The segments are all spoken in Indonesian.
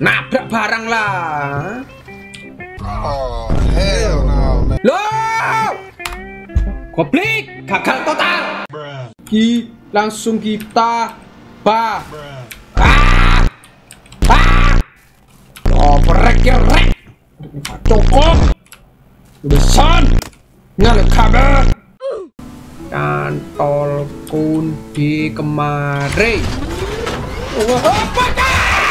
Nabrak barang lah. Oh, hell no, man. Loh! Goblok, gagal total. Langsung kita oh, berek ya rek. Cukup. Udah son. Ngalih kabar. Kantol kundi kemari. Apa dah?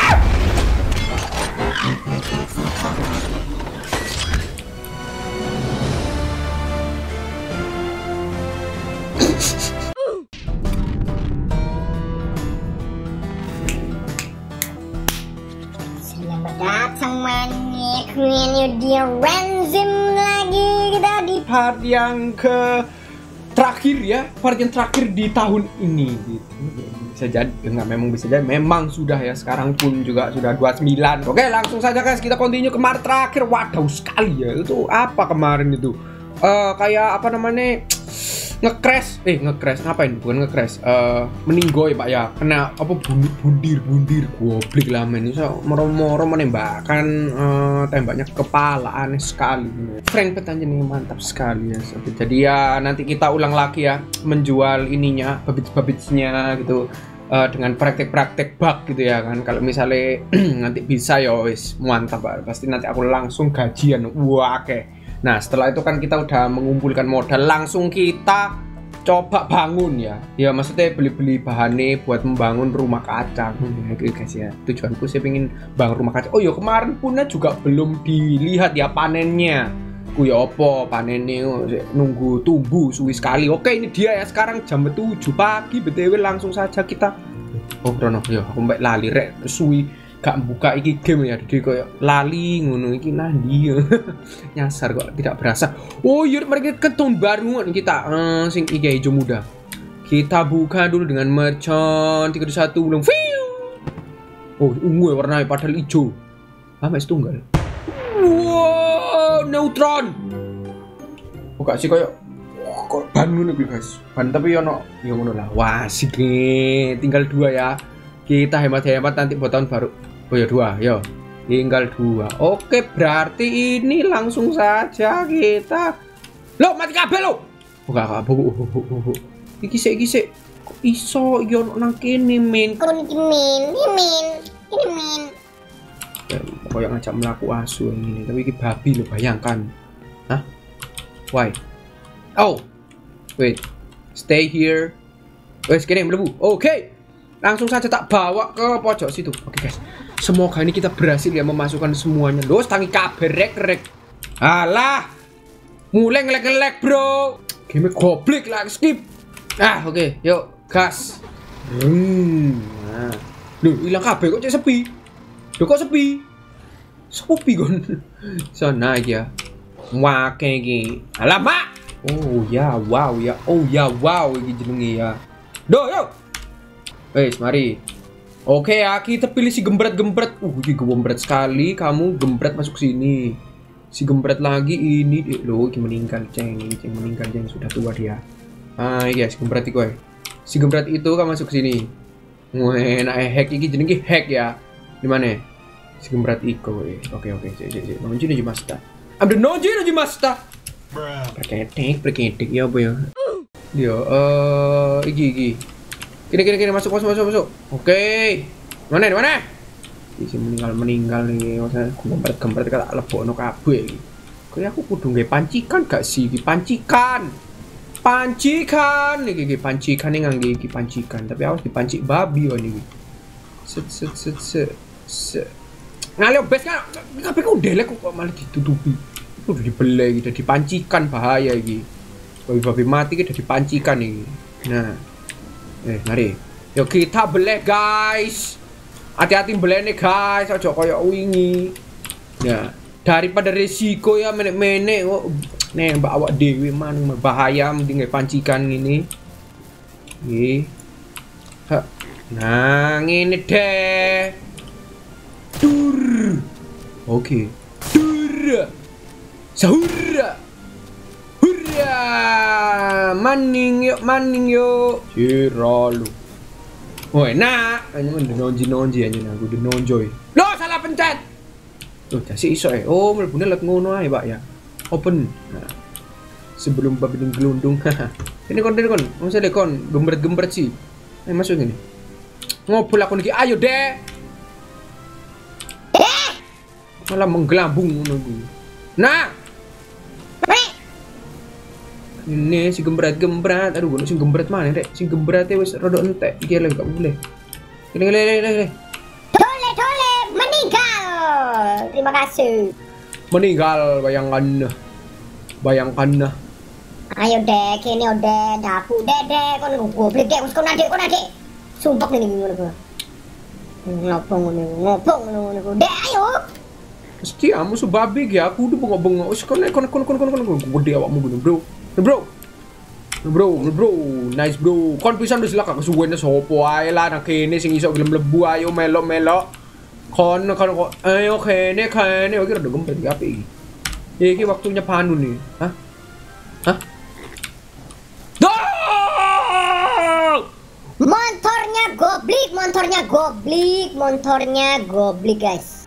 Selamat datang semuanya, Queen di Ranzim lagi kita di Part yang terakhir ya, part yang terakhir di tahun ini gitu. Bisa jadi, enggak memang bisa jadi, memang sudah ya, sekarang pun juga sudah 29. Oke, langsung saja guys, kita continue ke part terakhir. Waduh sekali ya, itu apa kemarin itu? Kayak apa namanya? Nge-crash, ngapain? Bukan nge-crash, meninggoy pak ya, kena apa bundir goblok lah men, so moro-moro menembakkan tembaknya ke kepala, aneh sekali. Frank petannya nih mantap sekali ya. Jadi ya nanti kita ulang lagi ya, menjual ininya, babits-babitsnya gitu, dengan praktek-praktek bug gitu ya kan. Kalau misalnya nanti bisa ya wis mantap pak, pasti nanti aku langsung gajian. Wah oke. Nah setelah itu kan kita udah mengumpulkan modal, langsung kita coba bangun ya. Ya maksudnya beli-beli bahannya buat membangun rumah kaca. Gitu guys ya, tujuanku saya pengen bangun rumah kaca. Oh ya kemarin punnya juga belum dilihat ya panennya. Ku ya opo panennya nunggu tumbuh suwi sekali. Oke ini dia ya, sekarang jam 7 pagi BTW, langsung saja kita. Oh Rono ya aku mbak lali rek suwi gak buka iki game ya, jadi kayak lali ngono iki nandi nyasar kok tidak berasa. Oh iya mereka ke tahun baru kita sing iki hijau muda, kita buka dulu dengan merchant 31 belum. Oh ungu ya warnanya padahal hijau lama tunggal. Wow neutron buka sih kayak kok ban ngono guys, ban tapi ya ngono lah. Wah sih tinggal 2 ya, kita hemat-hemat nanti buat tahun baru. Oh ya 2, yo tinggal 2. Oke berarti ini langsung saja kita. Lo mati kabel lo. Enggak bu. Iki sik kok iso iki ono nang kene min. Min. Kayak ngajak melaku asu ini, tapi iki babi lo, bayangkan. Hah? Why? Oh. Wait. Stay here. Wes kene mlebu. Oke. Langsung saja tak bawa ke pojok situ. Oke guys, semoga ini kita berhasil ya memasukkan semuanya. Loh, tangi kabel rek. Alah, mulai ngelek bro. Game goblok lah, skip. Oke, yuk gas. Nah. Loh, hilang kabel kok sepi. Loh kok sepi? Sepi kon. Sana aja. Wake iki. Alamak. Oh ya, wow ya. Oh ya, wow iki jenenge ya. Duh, yuk. Wes, mari. Oke ya, kita pilih si gembret. Ini gembret sekali. Kamu gembret masuk sini. Si gembret lagi ini. Loh, ini meninggal, ceng. Sudah tua dia. Iya, si gembret itu. Si gembret itu kamu masuk sini. Wah, enak hack ini jenenge hack ya. Di mana? Si gembret itu. Oke. Nonji masta. Ambil nonji masta. Perketik ya apa ya? Dia iki. Kini masuk. Oke. Mana? Isi meninggal nih. Maksudnya gembret kata lebokno kabeh iki. Kayak aku kudu nggawe pancikan gak sih? Pancikan iki pancikan ning ngangge iki pancikan, tapi harus dipancik babi kon iki. Set. Ngalih bes kan kabeh ku ndelek kok malah ditutupi. Kudu dibeleh iki, dipancikan bahaya iki. Babi mati iki dipancikan iki. Nah. Mari. Yuk kita beleh guys. Hati-hati beleh nih guys. Ojo koyo wingi. Ya, daripada resiko ya menek-menek kok. Nih mbak awak dewi man bahaya mending pancikan ini. Nah, ini deh. Dur. Oke. Dur. Sahur. Maning yuk Ciralu. Oh enak, hanya nonji aja aku di nonjoy. Lo salah pencet. Tuh, dasi iso ya. Oh, mlebune let ngono ae, Pak ya. Open. Nah. Sebelum babi gelundung. Ini kon. Wong sele kon gembret-gembret sih. Masuk ini. Ngobol aku niki. Ayo, Dek. Malah menggelambung ngono ku. Nah. Ini si gembret. Aduh, gono sing gembret mana, Dek? Sing gembrete wis rada entek. Iki lek gak boleh. Ini. Tole, meninggal. Terima kasih. Meninggal, bayangkan. Ayo dek, ini udah dapu dek, kon goblok dek, kon adek. Sumpah nih ngono ku. Ngopong ngono ku. Dek, ayo. Mesti amu subabi ya, aku udah bengok-bengok. Wis kon gede awakmu ngono, Bro, nice bro. Kon pisan wis lak aku suwene sopo ae lah nang kene sing iso gelem mlebu ayo melo. Kon ayo kene oke rada gempet iki apik iki. Iki waktunya panu nih. Hah? Motornya goblik guys.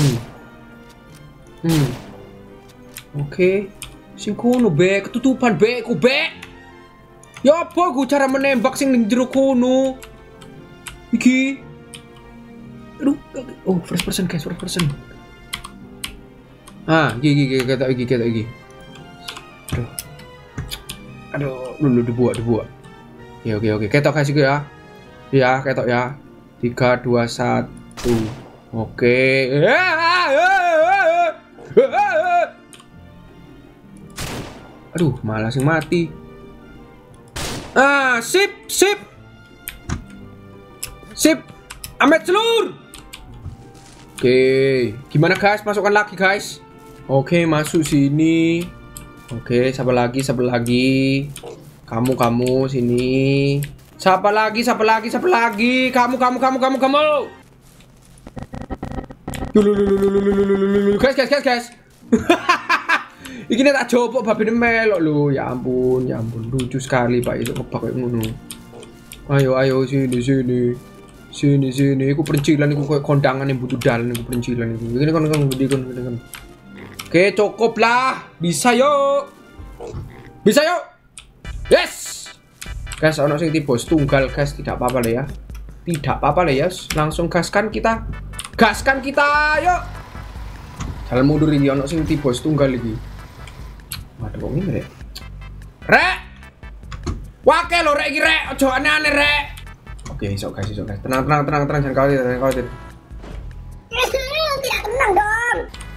Oke. Sing kono be ketutupan be ku be. Ya apa gue cara menembak sing ning jero kono? Iki. Aduh, oh first person guys, first person. Ah, iki. Aduh, lu dibuat. Ya oke. Ketok kasih gue ya. Ya, ketok ya. 3 2 1. Oke. Aduh, malah sing mati. Ah, sip. Amet selur. Oke, gimana guys? Masukkan lagi guys. Oke, masuk sini. Oke, siapa lagi? Kamu sini. Siapa lagi? Kamu. Guys. Iki nek tak jopok babine melok lho. Ya ampun. Lucu sekali Pak iso ngebak koyo ngono. Ayo sini. Iku perincilan iku koyo kondangan yang butuh dalan iku perincilan iku. Iki kon. Oke, cukup lah. Bisa yuk. Yes. Guys, ono sing tiba tunggal guys, tidak apa-apa lah ya. Langsung gaskan kita. Yuk. Jalan mundur iki ono sing tiba tunggal iki. Waduh, kok ngene rek. Rek. Wake lho rek iki rek, aja aneh-aneh rek. Oke, iso guys. Tenang, jangan khawatir. Tidak tenang dong.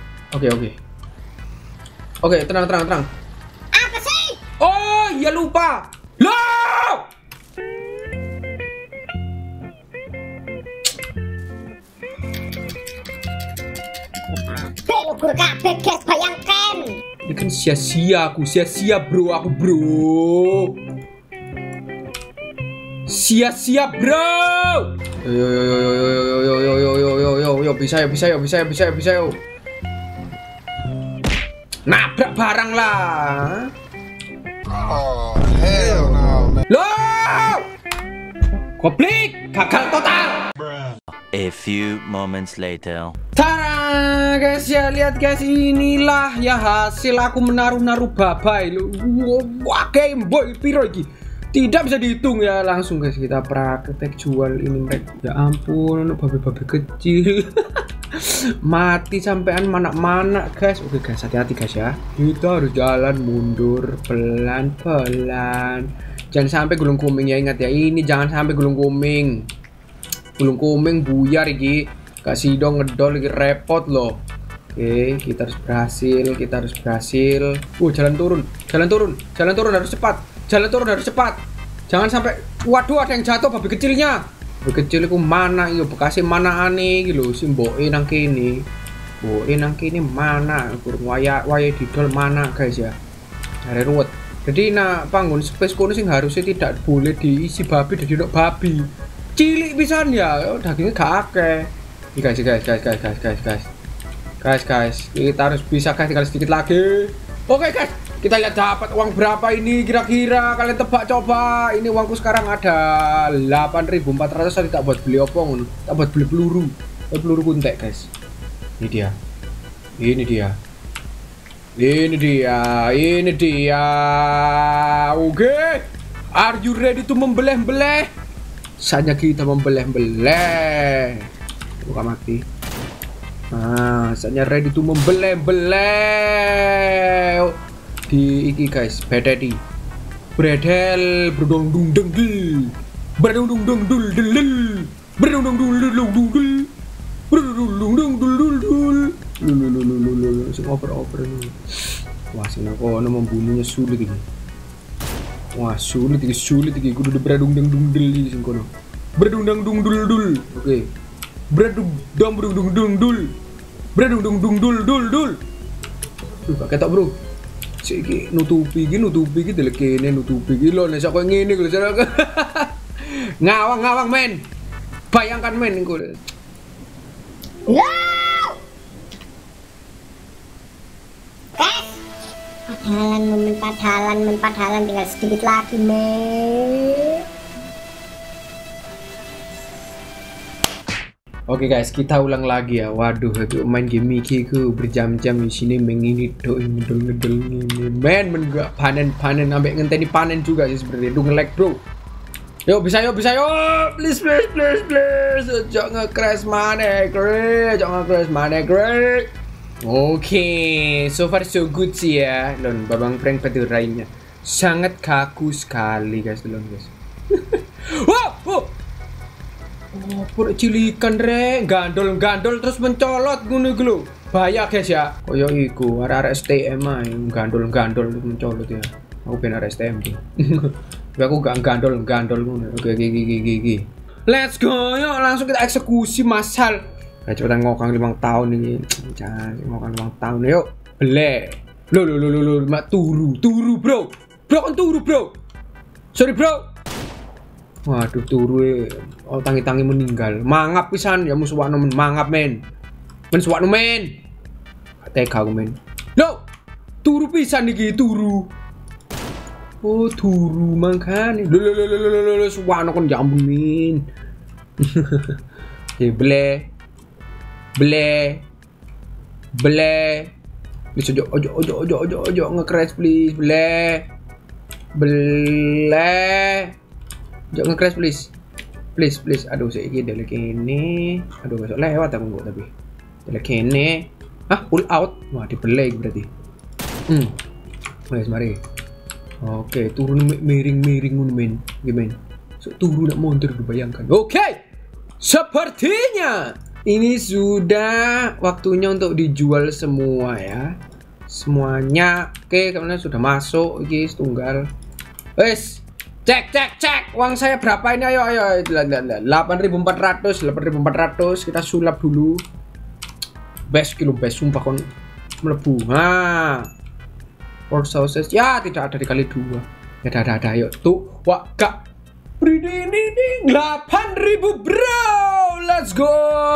Oke, tenang. Apa sih? Oh, iya lupa. Loh! Belugur kabeh guys, bayangkan. Ini kan sia-sia bro. Sia-sia bro. Yo bisa yo. Nabrak barang lah. Oh, hell no, man. Loh! Goblok, gagal total. A few moments later. Tara guys ya, lihat guys, inilah ya hasil aku menaruh babai lu. Wah, game boy piro iki. Tidak bisa dihitung ya, langsung guys kita praktek jual ini mereka. Ya ampun, babi-babi kecil. Mati sampean mana guys. Oke guys, hati-hati guys ya. Kita harus jalan mundur pelan-pelan. Jangan sampai gulung kuming ya, ingat ya. Ini jangan sampai gulung kuming. Gulung kuming buyar iki. Kasih dong ngedol lagi repot loh. Oke, kita harus berhasil. Jalan turun harus cepat. Jangan sampai waduh ada yang jatuh babi kecilnya. Babi kecil itu mana iyo bekasih mana aneh gitu si mboke nang kene. Mana kurang waya didol mana guys ya. Dari ruwet. Jadi nah panggon space kono sing harusnya tidak boleh diisi babi dan tidak babi. Cilik pisan ya, dagingnya gak akeh. Guys, kita harus bisa guys, tinggal sedikit lagi. Oke guys, kita lihat dapat uang berapa ini kira-kira, kalian tebak coba. Ini uangku sekarang ada 8.400, saya tak buat beli opong, tak buat beli peluru kuntek guys. Ini dia. Ini dia. Ini dia. Ini dia. Oke. Are you ready to membeleh-beleh? Saatnya kita membeleh-beleh. Buka mati. Saatnya ready to membeleh-beleh. Di iki guys, bededi. Bredel berdong dung deng dul. Berdong dung dung dul dul. Berdong dung dul dul dul. Langsung oper ini. Wah, sini aku membunuhnya sulit ini. Wah, sulit ini. Kudu beradung dang dung dul di sini kono. Beradung dang dung dul dul. Oke. Beradung dung dul. Beradung dung dul dul. Duh, gak ketok, Bro. Siki nutupi iki delek kene nutupi iki lho nek kok ngene lho. Ngawang men. Bayangkan men iku. No! Padahal tinggal sedikit lagi, men. Oke guys, kita ulang lagi ya. Waduh, itu main game iki ku berjam-jam di sini mengini ngedel ini. Men enggak panen ambek ngenteni panen juga sih sebenarnya. Duh nge-lag, Bro. Yuk bisa yuk. Please. Jangan nge-crash mana, Greg. Oke, so far so good sih ya. Lon, Babang Frank petir lainnya. Sangat kaku sekali guys, guys. Wow. Oh, pura cilikan rek, gandol terus mencolot ngono iku lho. Bahaya guys ya. Koyo iku arek STM ae gandol terus mencolot ya. Aku ben arek STM tuh. Aku gak gandol ngono. Oke, gigi. Let's go, yuk langsung kita eksekusi masal. Ayo cepetan ngokang 5 tahun ini. Jangan ngokang 5 tahun yuk. Beleh. Lo mak turu, bro. Bro kan turu, bro. Sorry, bro. Waduh, turu tangi-tangi meninggal. Mangap pisan ya musuhano men mangap men. Men suwakno men. Tega aku men. Lo, turu pisan iki, turu. Oh, turu mangkane. Lo suwakno kon jambung men. Oke, bleh. Please ojo nge-crash please. Bleh. Jangan nge-crash please. Aduh, saiki delek kene. Aduh, besok lewat aku kok tapi. Delek kene. Pull out. Wah, dibelek berarti. Wes mari. Oke, turun miring ngono men. Gimana? So turun nak mundur dibayangkan. Oke. Sepertinya ini sudah waktunya untuk dijual semua ya. Semuanya. Oke, karena sudah masuk iki setunggal. Wes. Cek uang saya berapa ini, ayo 8.400 kita sulap dulu. Best sumpah kon melebu. Pork sauces ya tidak ada dikali 2 ya ada ayo tuh wah kak ini 8.000 bro, let's go.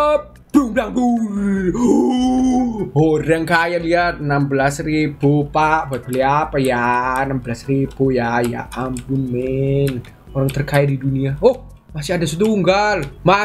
Orang kaya lihat 16.000 pak, buat beli apa ya 16.000 ya ampun men, orang terkaya di dunia. Oh masih ada setunggal.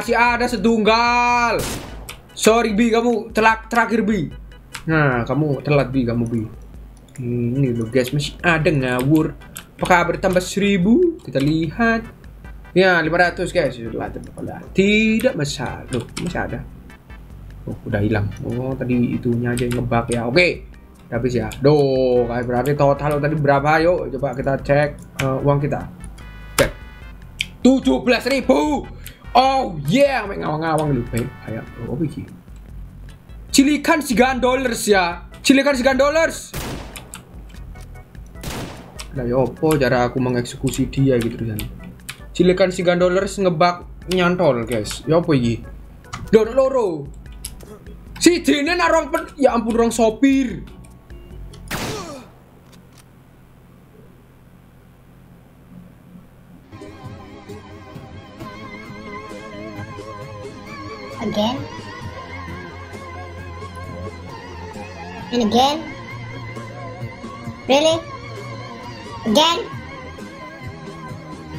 Sorry Bi, kamu terakhir Bi. Nah kamu telat Bi, ini lo guys masih ada ngawur. Apakah bertambah 1.000? Kita lihat ya 500 guys, tidak masalah. Loh masih ada. Oh, udah hilang. Oh, tadi itunya aja yang ngebug ya. Oke. Habis ya. Duh, kayak berarti total tadi berapa? Yuk, coba kita cek uang kita. Cek. 17.000. Oh, yeah, ngawang-ngawang dulu. Baik, kayak oh iki. Cilikan $10 ya. Lah ya opo cara aku mengeksekusi dia gitu kan. Cilikan $10 ngebug nyantol, guys. Ya opo iki? Loro. Si dene narong ya ampun rong sopir. Again. And again. Really? Again?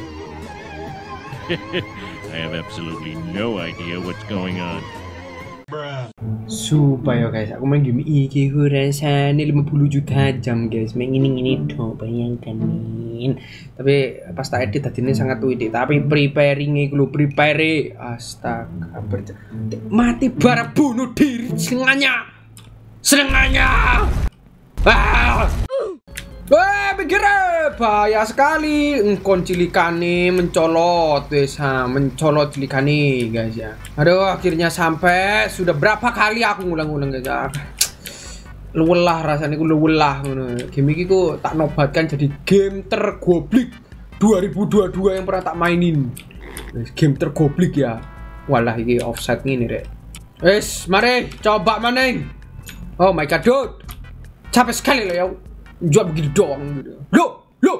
I have absolutely no idea what's going on. Supaya guys, aku main game iki ku rasanya 50 juta jam guys. Main ini dong, bayangkan min. Tapi pas tak edit tadi ini sangat widih. Tapi preparing iku lho, prepare. Astaga, mati bara bunuh diri senengannya. Pikir bahaya sekali. Engkon cilikane mencolot wes mencolot cilikane guys ya. Aduh, akhirnya sampai. Sudah berapa kali aku ngulang-ngulang guys ya. Lelah rasanya ku lelah ngono. Game iki ku tak nobatkan jadi game tergoblik 2022 yang pernah tak mainin. Game tergoblik ya. Walah iki offset ngene rek. Wes, mari coba maning. Oh my god, dude. Capek sekali loh ya. Jual begitu doang gitu. Loh.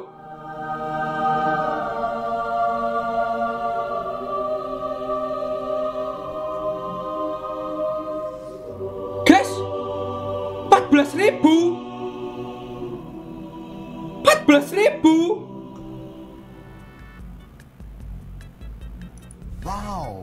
Guys, 14.000. Wow.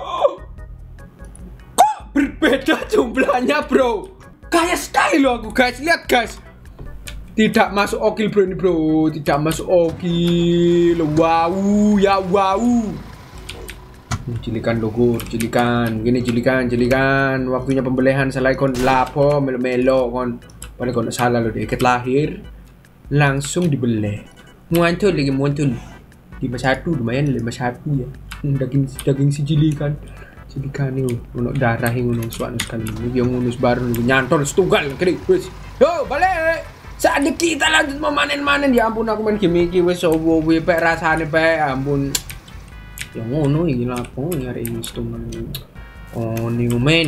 Kok berbeda jumlahnya, bro? Kaya sekali loh aku guys. Lihat guys. Tidak masuk okil bro ini bro. Tidak masuk okil. Wow ya wow. Cilikan logur, cilikan. Gini cilikan. Waktunya pembelian selai kon lapo melo kon. Paling kon salah lo dikit lahir. Langsung dibeli. Muncul 51 lumayan 51 ya. Daging si cilikan. Cilikan nih untuk darah yang unus sekali. Ini yang unus baru nyantol setunggal kiri. Yo balik. Saatnya kita lanjut memanen. Ya ampun aku main game iki wis owo pek rasane pek ampun. Ya ngono iki lha apa nyari instrumen. Oh ning main.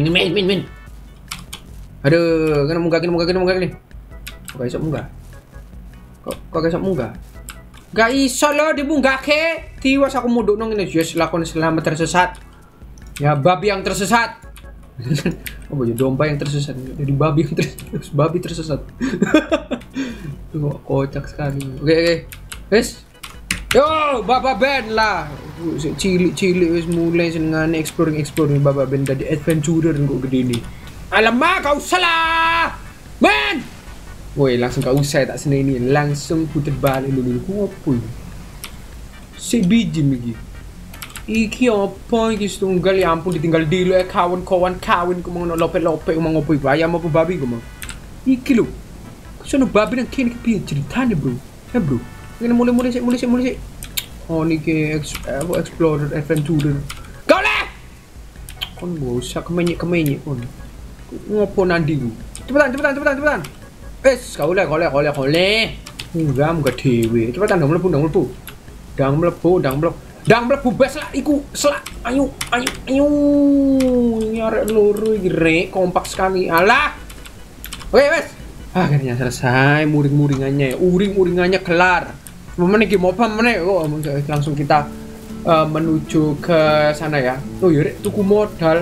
Aduh, kan munggah gini. Kok iso munggah? Kok iso munggah? Gak iso lho dimunggahke. Tiwas aku mundukno ngene yes lakon selamat tersesat. Ya babi yang tersesat. Oh ya domba yang tersesat. Jadi babi tersesat. Kok kocak sekali. Oke. Wes. Yo, Bapak Ben lah. Cilik wis mulai senengane exploring Bapak Ben dari adventurer kok gede nih. Alamak, kau salah. Ben. Woi, langsung kau usai tak seneni. Langsung putar balik dulu. Ngopo iki? Si biji iki. Iki apa iki setunggal ya ampun ditinggal dulu kawan kawin ku ngono lope-lope ngomong ngopo ayam apa babi ku mau. Iki lho. Sono babi nang kene kepiye ceritane, bro? Ya, bro. Ngene mulai sik. Oh niki explorer adventurer. Golek. Kon gak usah kemenyek kon. Ngopo nandi ku? Cepetan. Wes, golek. Enggak dhewe. Cepetan dong mlebu. Dang mlebu bes lah iku selak. Ayo. Nyarek loro iki rek kompak sekali. Alah. Oke, wes. Akhirnya selesai muring-muringannya. Uring-uringannya kelar. Meneh iki apa meneh? Oh, langsung kita menuju ke sana ya. Oh ya rek tuku modal.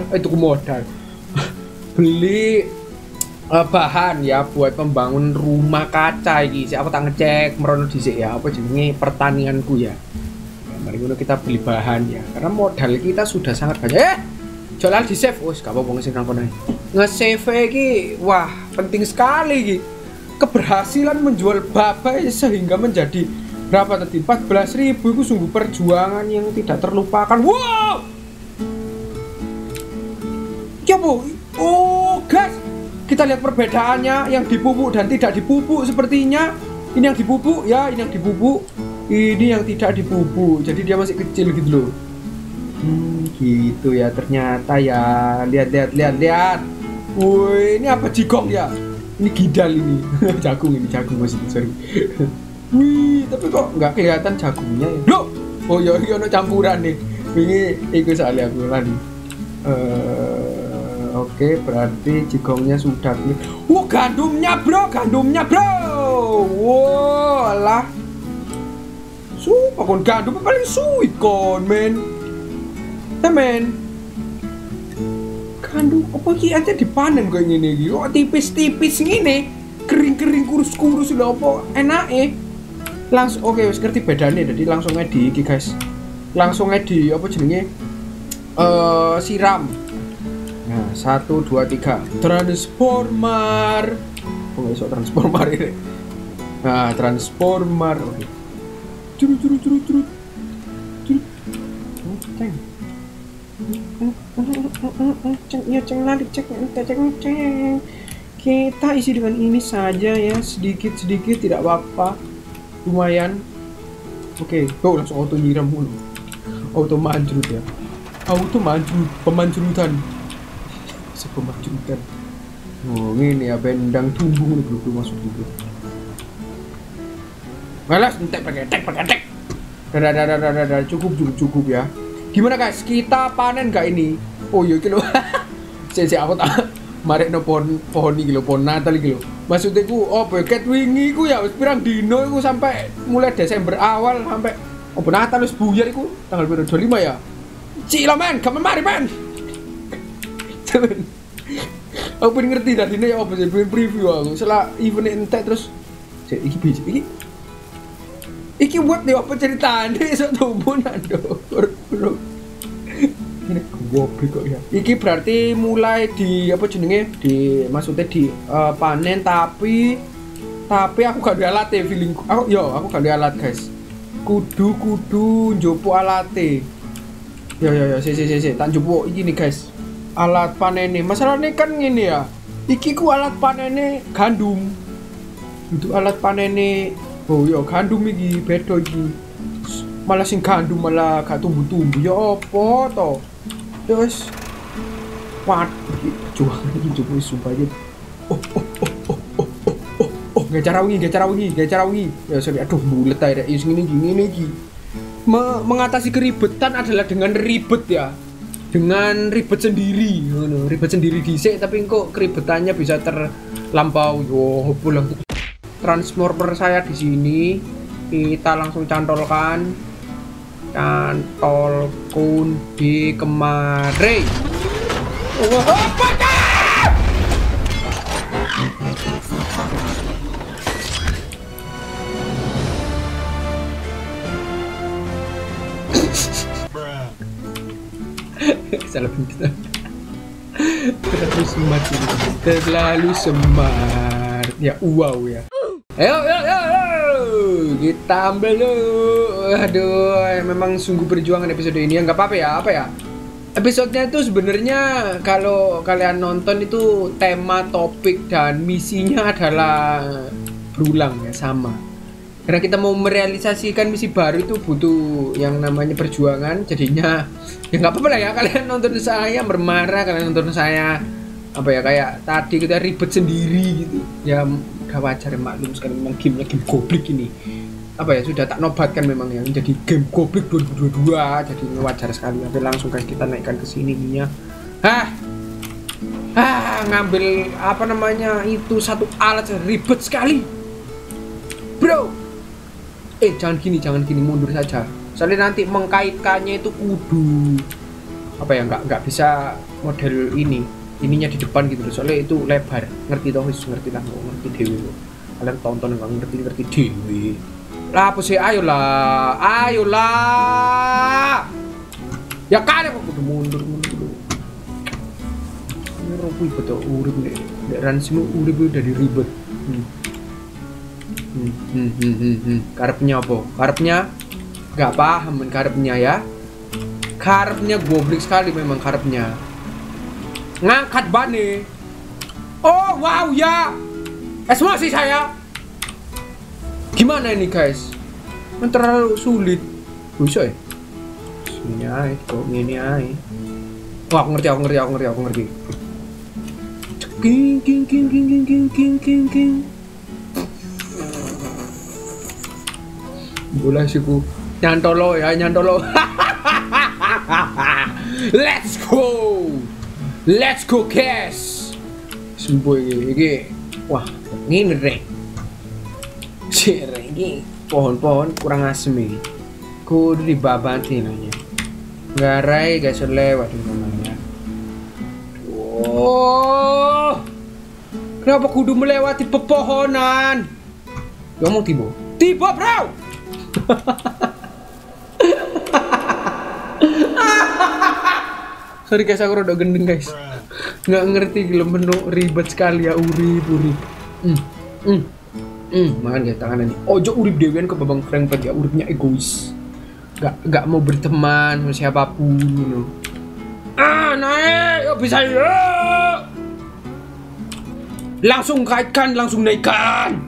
Beli bahan ya buat pembangun rumah kaca iki. Siapa tak ngecek merono dhisik ya apa jenenge pertanianku ya. Mari kita beli bahan ya karena modal kita sudah sangat banyak. Jualan di save. Wes gak apa-apa nge-save nang kono. Nge-save iki wah penting sekali iki. Keberhasilan menjual babai sehingga menjadi berapa tadi 14.000 itu sungguh perjuangan yang tidak terlupakan. Wow. Coba. Oh, guys. Kita lihat perbedaannya yang dipupuk dan tidak dipupuk sepertinya. Ini yang dipupuk ya, ini yang dipupuk. Ini yang tidak dipupuk, jadi dia masih kecil gitu loh. Gitu ya ternyata ya. Lihat. Woi, ini apa jigong ya? Ini gidal ini. jagung maksudnya, sorry. Wih, tapi kok nggak kelihatan jagungnya ya? Loh, oh ya, ono campuran nih. Ini ikut soalnya aku kan. Oke, berarti jigongnya sudah. Gandumnya bro. Wow, alah. Kon gandum paling suwi kon men. Gandum apa iki aja dipanen kayak ngene iki. Kok tipis-tipis ngene. Kering-kering kurus-kurus lho apa enake. Langsung oke wis ngerti bedane jadi langsung ngedi iki guys. Langsung ngedi apa jenenge? Siram. Nah, 1, 2, 3. Transformer. Oh, nggak iso transformer ini. Nah, transformer. Oke. Curut. Ceng lari ceng. Kita isi dengan ini saja ya, sedikit tidak apa-apa, lumayan. Oke, langsung auto nyiram mulu, auto manjrut ya, pemanjrutan. Oh ini ya bendang tumbuh nih belum masuk dulu. Malas entek pakai tek. Dadah, cukup ya. Gimana guys, kita panen gak ini? Oh iya kilo. Saya aku tak marek no pohon iki lho, pohon Natal iki lho. Maksudnya ku ket wingi ku ya wis pirang dino iku sampai mulai Desember awal sampai Natal wis buyar iku tanggal 25 ya. Cilo men, kamu mari men. Aku pengen ngerti tadi ya apa sih, pengen preview aku. Setelah event entek terus iki buat dia apa ceritanya sok tumbuhan dong. Ini goblok kok ya. Iki berarti mulai di apa jenenge? Maksudnya di panen tapi aku gak ada alat feelingku. Aku gak ada alat, guys. Kudu njopo alate. Ya, tak njopo iki nih, guys. Alat panene. Masalahnya kan ngene ya. Iki ku alat panene gandum. Itu alat panene. Oh ya gandum iki beda iki. Malah sing gandum malah gak tumbuh-tumbuh. Ya apa to? Terus juang ini coba sumpah aja. Gak cara wingi. Ya sorry, aduh bulet aja. Is gini. Mengatasi keribetan adalah dengan ribet ya. Dengan ribet sendiri, ribet sendiri dhisik tapi kok keribetannya bisa terlampau. Yo, pulang. Transformer saya di sini. Kita langsung cantolkan kundi kemari. Salah pintar. Terlalu smart. Ya wow ya. Ayo. Kita ambil dulu. Aduh, memang sungguh perjuangan episode ini. Nggak apa-apa ya, episodenya itu sebenarnya kalau kalian nonton itu tema, topik dan misinya adalah berulang ya, sama. Karena kita mau merealisasikan misi baru itu butuh yang namanya perjuangan. Jadinya ya nggak apa-apa lah ya, kalian nonton saya bermarah, kalian nonton saya kayak tadi kita ribet sendiri gitu. Ya udah wajar ya, maklum sekali memang game goblok ini. Sudah tak nobatkan memang ya menjadi game goblok 2022, jadi wajar sekali. Tapi langsung guys kita naikkan ke sini ininya. Ngambil itu satu alat ribet sekali. Bro. Jangan gini, mundur saja. Soalnya nanti mengkaitkannya itu kudu nggak bisa model ininya di depan gitu. Soalnya itu lebar. Ngerti dewe. Kalian tonton nggak ngerti dewe. Lah apa sih, ayolah. Ya kan aku kudu mundur. Ini ropi betul urip nek ransimu urip dari ribet. Karepnya apa? Karepnya nggak paham karepnya ya. Karepnya goblok sekali memang karepnya. Ngangkat bane. Oh wow ya. Emosi saya. Gimana ini guys? Terlalu sulit. Bisa ya? Sini aja, kok gini aja. Oh, aku ngerti. King. Boleh sih ku nyantolo. Let's go guys. Sumpah iki. Wah, ngene rek. Ini pohon-pohon kurang asem ini. Kudu dibabati nanya. Garai gak lewat namanya. Oh, kenapa kudu melewati pepohonan? Ngomong tiba bro. Sorry guys, aku rada gendeng guys. Nggak ngerti gila menu ribet sekali ya urip. Makan ya tangan ini. Ojo urip dewean ke babang Frankfurt ya, uripnya egois. Nggak mau berteman sama siapapun gitu. Naik, yuk bisa yuk. Langsung kaitkan, langsung naikkan.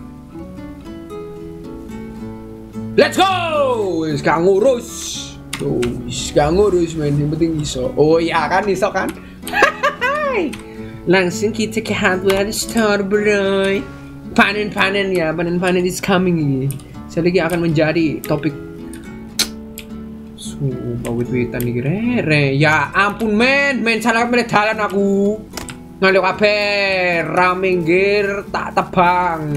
Let's go. Sekarang ngurus. Sekarang ngurus main, yang penting iso. Oh iya kan iso kan. Langsung kita ke hardware store bro. Panen ya, panen is coming ini. Sedikit akan menjadi topik. Sumpah wit-witan nih re. Ya ampun men salah dalan aku. Ngalih kabeh, raminggir tak tebang.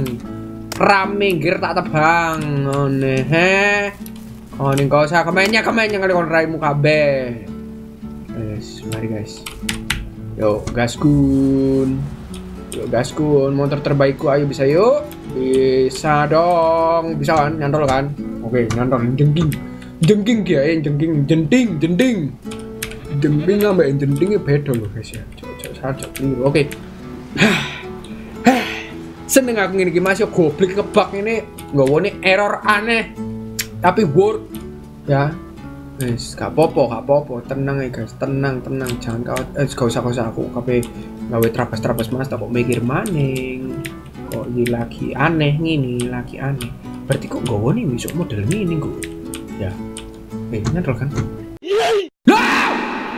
Ngene he. Koning kau usah kemennya ngalih kon raimu kabeh. Guys, mari guys. Yo gaskun, motor terbaikku, ayo bisa yuk. Bisa dong, bisa kan, nyantol kan? Oke, nyantol, jengking ya, jenting ambek jentingnya beda loh guys ya. Oke. Seneng aku ngene iki Mas yo goblok kebak ini, nggawone error aneh. Tapi work ya. Guys, gak apa-apa, tenang ya guys, tenang, jangan gak usah aku kabeh gawe trapes Mas, tak kok mikir maning. Kok ini lagi aneh ngini, Berarti kok gawone iso model ngene kok. Ya. Nyantol kan? Lah!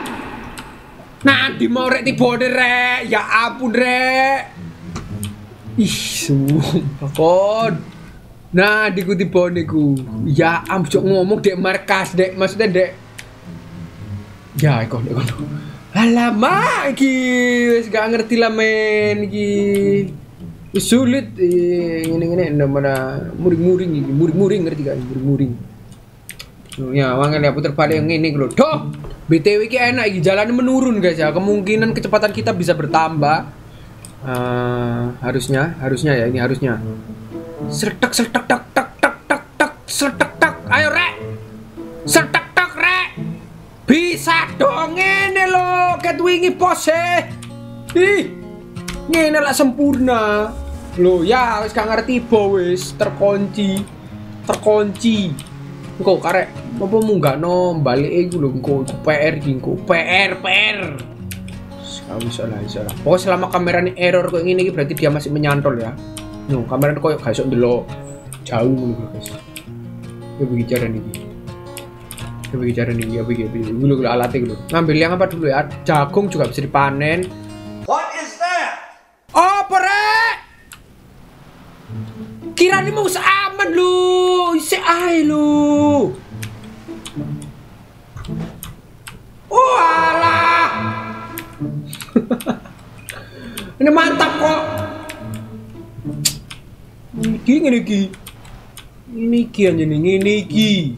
Nanti mau rek tibone rek, ya ampun rek. Ih, sumpah kon. Nah, diikuti boniku. Ya ampun ngomong dek markas dek, maksudnya dek. Ya, ikon. Alamak iki, wis gak ngerti lah men iki. Wis sulit ngene-ngene mana muring ngerti gak muring. Ya, makanya aku terbalik yang ini lho. Doh, BTW iki enak iki, jalannya menurun guys ya. Kemungkinan kecepatan kita bisa bertambah. Harusnya ya, ini harusnya. Sertek ayo rek, sertek rek, bisa dong ngene lo, ket wingi pose, ngene lah sempurna, lo ya wis gak ngerti wis terkunci, kok karek, apa munggah no balik iku lho, kok PR, Iso lah. Pokoknya selama kameranya error kok ini berarti dia masih menyantol ya. No, kameranya kok gak iso ndelok jauh ngono guys. Ya bicara nih. Ya begini. Dulu alatnya dulu. Ngambil yang apa dulu ya? Jagung juga bisa dipanen. What is that? Apa rek? Kira ini mau aman lu, isi ae lu. Oh alah. Ini mantap kok. Ini iki.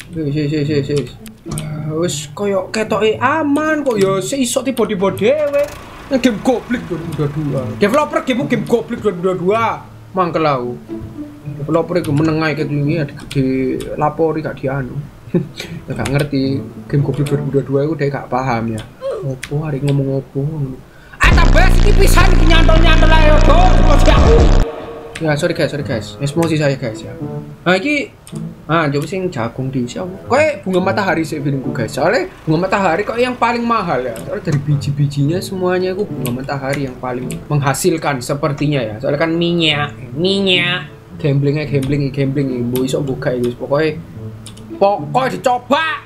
Wis koyo ketoke aman kok ya iso tiba-tiba dhewe. Game goblok 2022. Developer game goblok 2022. Mangkel aku. Developer iku menengai ket wingi dilapori gak dianu. Ya gak ngerti game goblok 2022 iku dhek gak paham ya. Opo hari ngomong opo. Atabes iki pisan iki nyantol-nyantol ae to, aku. Ya sorry guys, emosi saya guys ya. Nah ini, coba sing jagung di siapa? Kayak bunga matahari sih filmku guys. Soalnya bunga matahari kok yang paling mahal ya. Soalnya dari biji-bijinya semuanya itu bunga matahari yang paling menghasilkan sepertinya ya. Soalnya kan minyak, gambling, bu iso buka itu. Pokoknya dicoba.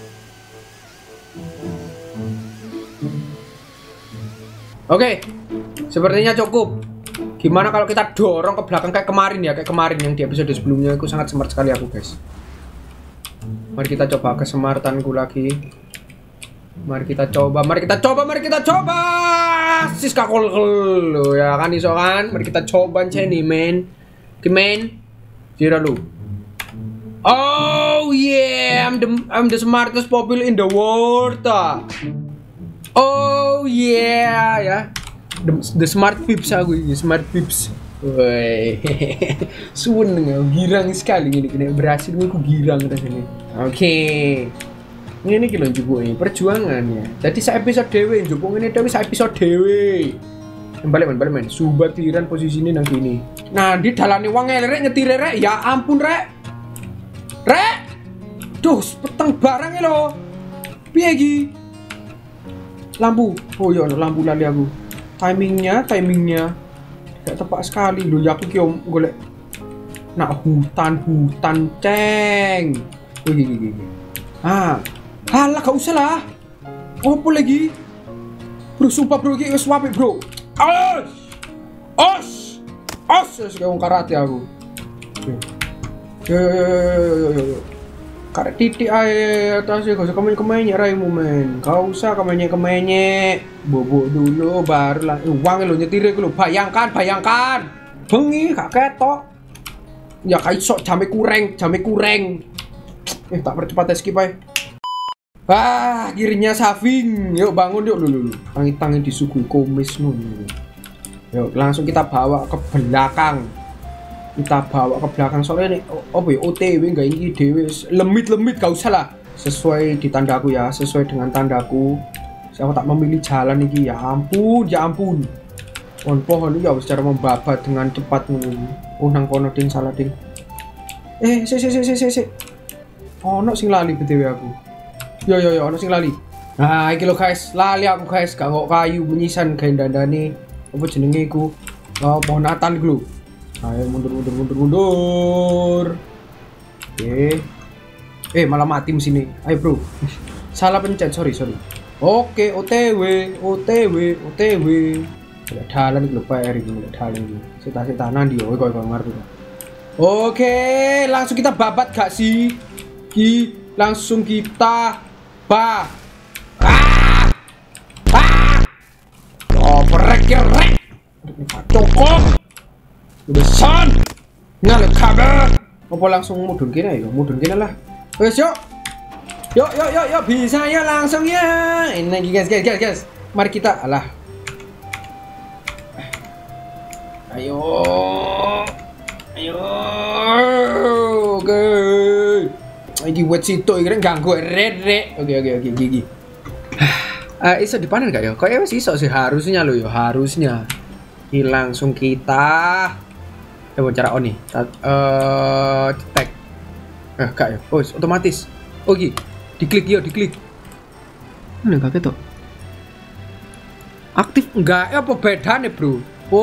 Oke, sepertinya cukup. Gimana kalau kita dorong ke belakang kayak kemarin yang di episode sebelumnya itu sangat smart sekali aku guys. Mari kita coba kesemartanku lagi. Mari kita coba. Siska kol ya kan iso kan. Mari kita coba ceni men. Jira lu. Oh yeah, I'm the smartest people in the world. Oh yeah ya. The smart pips aku ini, smart pips. Woi, suwen girang sekali ini, kena berhasil aku girang rasanya. Oke. Ini iki lho njupuk ini perjuangan ya. Jadi saya episode dhewe njupuk ini dhewe saya episode dhewe. Balik men. Subatiran posisinya nang kini. Nah, di dalane wong rek nyetir rek. Ya ampun rek. Rek. Duh, peteng barang lho. Piye iki? Lampu. Oh iya, lampu lali aku. Timingnya gak tepat sekali lho. Ya aku ki golek nak hutan ceng. Oh gini. Halah gak usah lah. Apa lagi? Bro, sumpah bro, iki wis apik bro. Os kayak wong karate aku. Yo. Karek titik ae atas gak usah kemenyek raimu men. Gak usah kemenyek. Bobok dulu baru lah. Uang lho nyetir iku lho. Bayangkan. Bengi gak ketok. Ya kayak sok jame kurang. Tak percepat skip ae. Akhirnya saving. Yuk bangun yuk dulu. Tangi disuguhi komis nun. Yuk langsung kita bawa ke belakang. Soalnya nih OTW nggak ini dewe lemit gak usah lah. Sesuai di tandaku ya, sesuai dengan tandaku. Saya tak memilih jalan ini ya ampun. Pohon ini ya secara membabat dengan cepat nang kono ding salah ding. Si. Ono sing lali btw aku. Yo ono sing lali. Nah, iki lho guys, lali aku guys, gak kok kayu menyisan gawe dandane apa jenenge iku? Pohon Natal iku lho. Ayo mundur. Oke. Malah mati mesin. Ayo bro. Salah pencet, sorry. Oke, OTW. Dalan iki lho PR iki, dalan iki. Sita nang ndi yo kok ngerti. Oke, langsung kita babat gak sih? Langsung kita rek. Cukup. Udah son. Ngalek kabar. Apa langsung mudun kene ya? Mudun kene lah. Wes yuk. Yuk bisa ya langsung ya. Ini guys. Mari kita alah. Ayo. Oke. Iki buat situ iki ganggu rek. Oke gigi. Iso dipanen gak ya? Kok wis iso sih harusnya lo ya, harusnya. Langsung kita cara on nih. Tag. Gak ya. Oh, otomatis. Oke. Diklik. Mana gak ketok? Aktif enggak? Apa bedanya, Bro?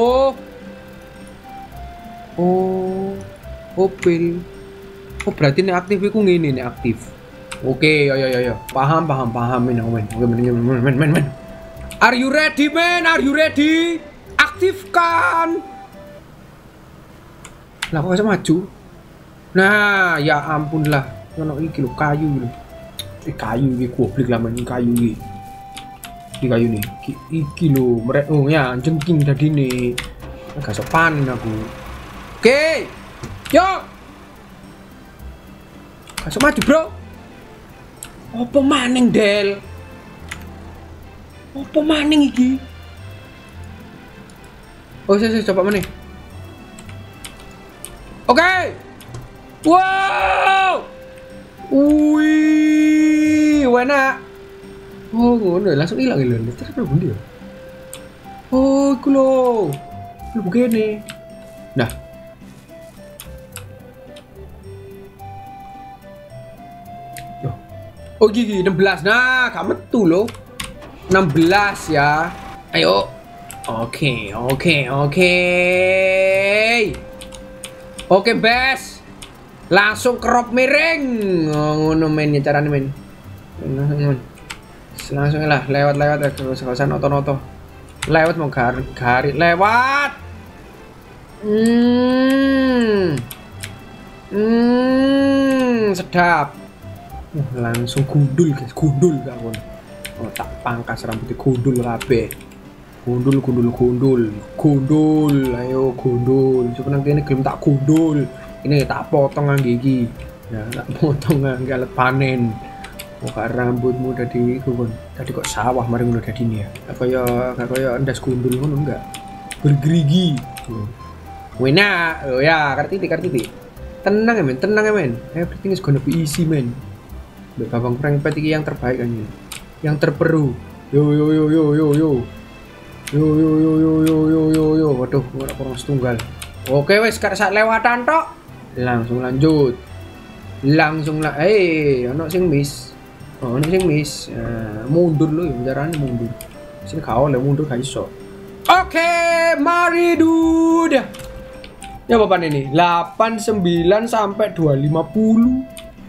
Pil. Berarti ini aktif iku ngene nih aktif. Oke, ya. Paham men. Oke, men. Are you ready, man? Aktifkan. Lah kok bisa maju? Nah, ya ampun lah. Ono iki lho kayu lho. Kayu iki goblok lah men kayu iki. Iki kayu nih. Iki lho ya jengking dadine. Gak sok panen aku. Oke. Yo. Gak sok maju, Bro. Apa maning, Del? Apa maning iki? Oh, saya coba mana? Oke. Wow. Wih, enak. Oh, ngono langsung hilang lho. Terus apa dia? Oh, iku lho. Lu begini. Nah. Oh gigi 16. Nah, gak metu loh. 16 ya. Ayo. Oke. Oke, bes. Langsung crop miring. Ngono mennya carane men. Langsung lah lewat ya ke kawasan noto. Lewat mau garis lewat. Sedap. Langsung gundul guys, gundul kawan. Oh, tak pangkas rambutnya gundul kabeh. Gundul. Ayo gundul. Coba nanti ini gelem tak gundul. Ini tak potong gigi. Ya, tak potong galet panen. Muka rambutmu tadi kawan. Tadi kok sawah mari ngono dadi ini ya. Kaya endas gundul ngono enggak. Bergerigi. Wena, oh ya, kartiti. Tenang ya men. Everything is gonna be easy men. Babang Prengpet iki yang terbaik kan ini. Yang terperu. Yo. Waduh, ora kurang setunggal. Oke wes sak lewatan tok. Langsung lanjut. Ono sing miss. Ono sing miss. Mundur lu ya carane mundur. Sing gak oleh mundur gak iso. Oke, mari dude. Ya papan ini 89 sampai 250.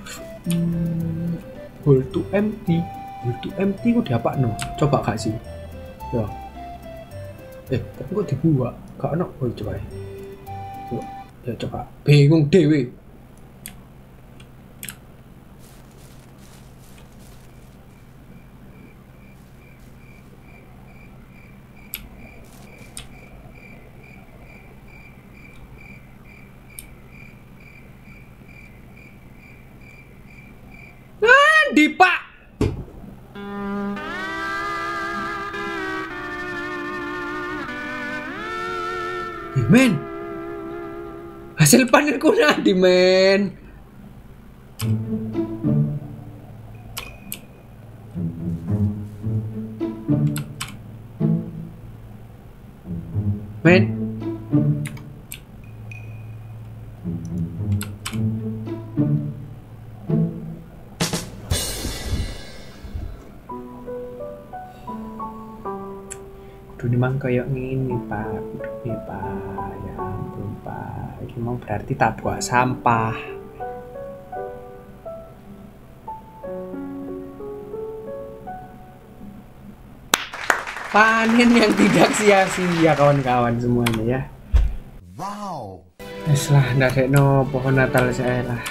Hold to empty. Hold to empty kok diapakno? Coba gak sih? Ya. Tapi kok dibuat? Gak ono. Oh, coba. Ya coba. Bingung dewe. Di Pak. Men. Hasil panenku nanti, men. Men. Ini memang kayak gini Pak, nih Pak, ya ampun Pak, ini memang berarti tak buang sampah. Panen yang tidak sia-sia kawan-kawan semuanya ya. Wow. Lah, ndak no pohon Natal saya lah.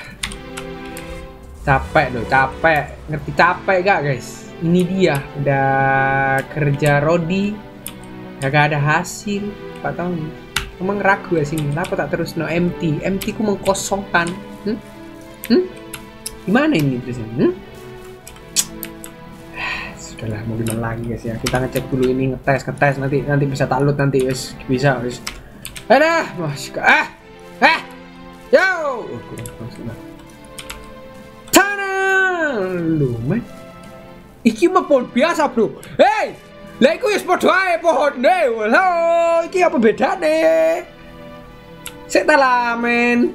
Capek loh, capek, ngerti capek gak guys? Ini dia, udah kerja Rodi. Gak ada hasil, Pak tahu nih. Emang ragu ya sini. Kenapa tak terus no empty? Empty ku mengkosongkan. Gimana ini terus? Sudahlah, mau gimana lagi guys ya. Kita ngecek dulu ini, ngetes nanti bisa talut nanti wes bisa wes. Ada, yo. Tanah, lu men. Iki mah pohon biasa bro. Hey. Lah iku wis padha ae pohone. Lho, iki apa bedane? Sik ta lamen.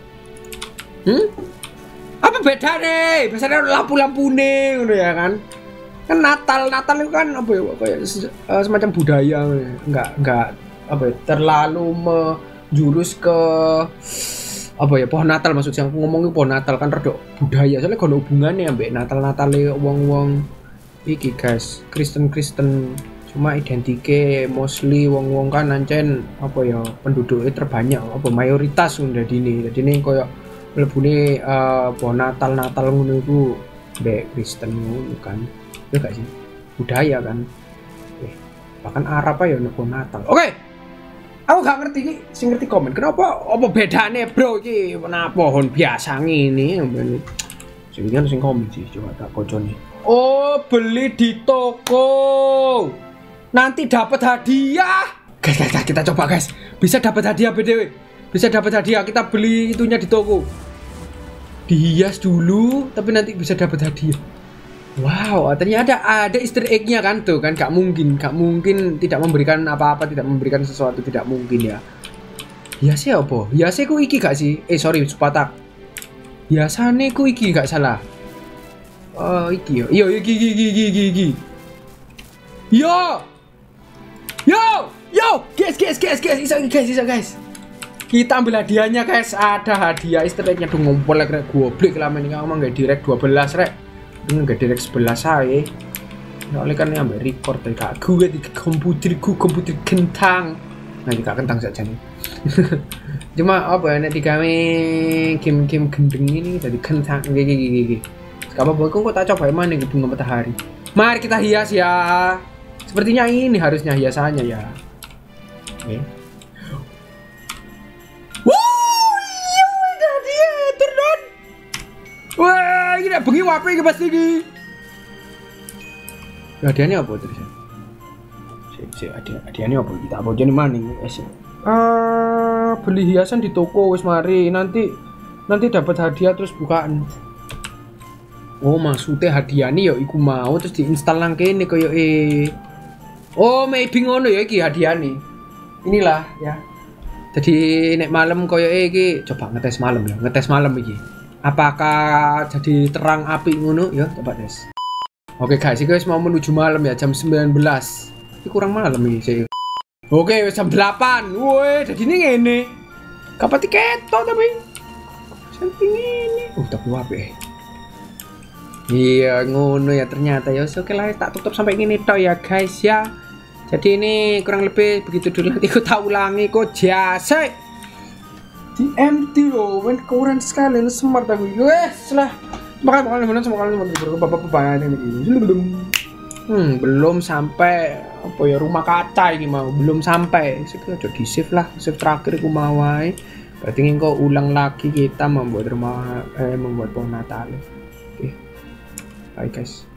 Apa bedane? Biasanya lampu-lampune ngono ya kan. Kan Natal itu kan apa ya kayak semacam budaya. Enggak apa ya, terlalu menjurus ke apa ya pohon Natal maksudnya aku ngomongin pohon Natal kan rada budaya. Soalnya kalau hubungannya ambek Natal-Natale wong-wong iki guys, Kristen cuma identike mostly wong-wong kan ancen apa ya penduduknya terbanyak apa mayoritas udah dini. Jadi ini koyo mlebune pohon Natal ngono iku mbek Kristen ngono kan. Ya gak sih? Budaya kan. Bahkan Arab aja ono pohon Natal. Oke. Aku gak ngerti iki, sing ngerti komen. Kenapa apa bedane bro iki pohon biasa ngene? Sing komen sih coba tak kocone. Oh, beli di toko. Nanti dapat hadiah. Guys, kita coba guys. Bisa dapat hadiah BTW. Bisa dapat hadiah. Kita beli itunya di toko. Dihias dulu, tapi nanti bisa dapat hadiah. Wow, ternyata ada Easter egg-nya kan tuh kan. Gak mungkin tidak memberikan apa-apa, tidak memberikan sesuatu, tidak mungkin ya. Hiasnya apa? Hiasnya ku iki gak sih? Sorry, Supatak. Hiasane ku iki gak salah. Oh, iki yo. Iki. Yo, guys. Iso guys. Kita ambil hadiahnya guys. Ada hadiah Easter egg-nya tuh ngompol rek goblok lama ini ngomong enggak direct 12 rek. Enggak direct 11 ae. Soalnya kan ambil record dari kak gue di komputer kentang. Nah, gak kentang saja nih. Cuma apa ya nek digawe game-game gendeng ini dari kentang gigi. Gak apa-apa, kok tak coba mana nih bunga matahari. Mari kita hias ya. Sepertinya ini harusnya hiasannya ya. Oke. Iya, udah dia turun. Wah, ini bengi wape iki pasti iki. Hadiahnya apa terus? Hadiahnya apa? Kita apa jadi mana nih? Beli hiasan di toko wis mari nanti dapat hadiah terus bukaan. Oh, maksudnya hadiah nih ya iku mau terus diinstal nang kene koyo Oh, maybe ngono ya iki hadiah nih. Inilah ya. Jadi nek malam koyo iki coba ngetes malam ya, ngetes malam iki. Apakah jadi terang api ngono ya, coba tes. Oke guys, guys mau menuju malam ya jam 19. Ini kurang malam ini sih. Oke, jam 8. Woi, jadi ini ngene. Kapan tiket tapi samping ini. Tapi wae. Iya, ngono ya ternyata ya. Oke lah, tak tutup sampai gini tok ya guys ya. Jadi ini kurang lebih begitu dulu, nanti aku tak ulangi kok jasa. Di empty loh, men keren sekali, smart aku. Wes lah. Makanya semoga kalian bapak-bapak ini. Belum sampai apa ya rumah kaca ini mau belum sampai. Sekarang udah di save lah, save terakhir aku mau wae. Berarti engko ulang lagi kita membuat rumah membuat pohon Natal. Oke. Bye guys.